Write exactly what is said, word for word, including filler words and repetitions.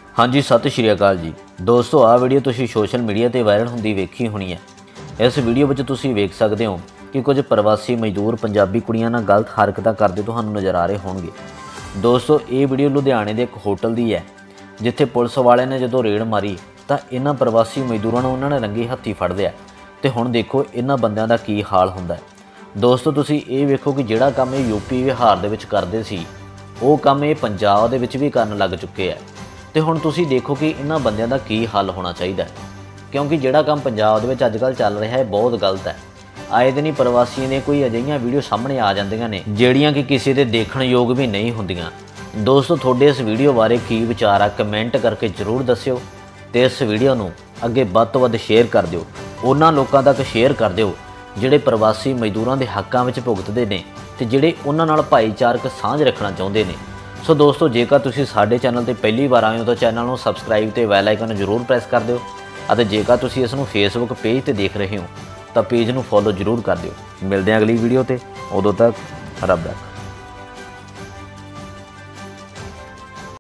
हाँ जी, सत श्री अकाल जी दोस्तों। आ वीडियो तुसीं सोशल मीडिया ते वायरल हुंदी वेखी होनी है। इस वीडियो विच तुसीं वेख सकदे हो कि कुछ प्रवासी मजदूर पंजाबी कुड़ियां नाल गलत हरकतां करदे तुहानूं नज़र आ रहे होणगे। दोस्तों ये वीडियो लुधियाने के एक होटल की है, जिथे पुलिस वाले ने जो रेड मारी तो इन्हां प्रवासी मजदूरों ने उन्होंने रंगे हत्थी फड़ लिया। तो हुण देखो इन्हां बंदियां दा की हाल हुंदा है। दोस्तों तुसीं ये वेखो कि जिहड़ा काम ये यूपी बिहार दे विच करदे सी, वो काम ये पंजाब दे विच भी करन लग चुके हैं। तो हुण तुसीं देखो कि इन्हां बंदियां दा की हल होना चाहिए, क्योंकि जिहड़ा काम पंजाब दे विच अजकल चल रहा है बहुत गलत है। आए दिन ही प्रवासियों ने कोई अजिहियां वीडियो सामने आ जांदियां ने जिहड़ियां कि किसी दे देखण योग भी नहीं हुंदियां। दोस्तों तुहाडे इस वीडियो बारे की विचार आ कमेंट करके जरूर दस्सिओ, ते इस वीडियो नूं अगे वध तों वध शेयर कर दिओ। उन्हां लोकां तक शेयर कर दिओ जिहड़े प्रवासी मजदूरां दे हक्कां विच भुगतदे ने ते जिहड़े उन्हां नाल भाईचारक सांझ रखना चाहुंदे ने। सो दोस्तों जेकर तुसीं साडे चैनल ते पहली बार आए हो तो चैनल नूं सबसक्राइब ते बैल आइकन जरूर प्रेस कर दिओ, अते जेकर तुसीं इस नूं फेसबुक पेज ते देख रहे हो तो पेज नूं फॉलो जरूर कर दिओ। मिलदे हां अगली वीडियो ते, उदों तक रब रख।